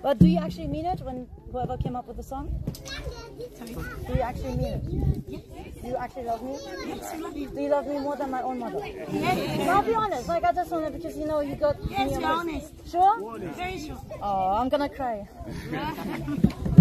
But do you actually mean it when whoever came up with the song? Sorry? Do you actually mean it? Yes. Do you actually love me? Yes, I love you. Do you love me more than my own mother? Yes. I'll be honest, like I just wanted because you know you got Yes, me you're honest. Sure? Very sure. Oh, I'm gonna cry.